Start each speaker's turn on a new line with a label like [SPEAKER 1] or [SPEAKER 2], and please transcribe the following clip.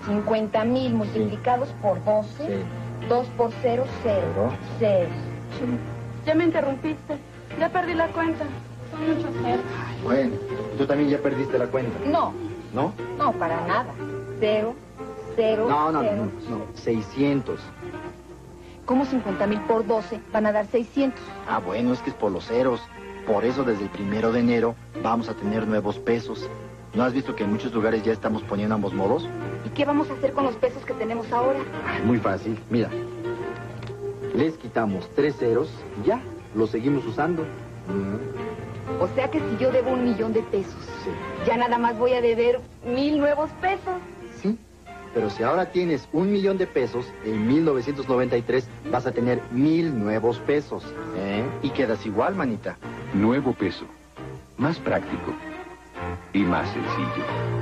[SPEAKER 1] 50,000 multiplicados por 12.
[SPEAKER 2] Sí.
[SPEAKER 1] 2 por 0, 0. 0.
[SPEAKER 3] Ya me interrumpiste. Ya perdí la cuenta. Son muchos ceros.
[SPEAKER 2] Bueno, tú también ya perdiste la cuenta.
[SPEAKER 1] No,
[SPEAKER 2] ¿No?
[SPEAKER 1] no, para nada. 0, 0,
[SPEAKER 2] No,
[SPEAKER 1] 0.
[SPEAKER 2] 600.
[SPEAKER 1] ¿Cómo 50,000 por 12 van a dar 600?
[SPEAKER 2] Ah, bueno, es que es por los ceros. Por eso desde el 1 de enero vamos a tener nuevos pesos. ¿No has visto que en muchos lugares ya estamos poniendo ambos modos?
[SPEAKER 1] ¿Y qué vamos a hacer con los pesos que tenemos ahora?
[SPEAKER 2] Ay, muy fácil. Mira, les quitamos 3 ceros y ya, los seguimos usando.
[SPEAKER 1] O sea que si yo debo 1,000,000 de pesos,
[SPEAKER 2] Sí.
[SPEAKER 1] ya nada más voy a deber 1,000 nuevos pesos.
[SPEAKER 2] Sí, pero si ahora tienes 1,000,000 de pesos, en 1993 vas a tener 1,000 nuevos pesos. Y quedas igual, manita.
[SPEAKER 4] Nuevo peso. Más práctico. Y más sencillo.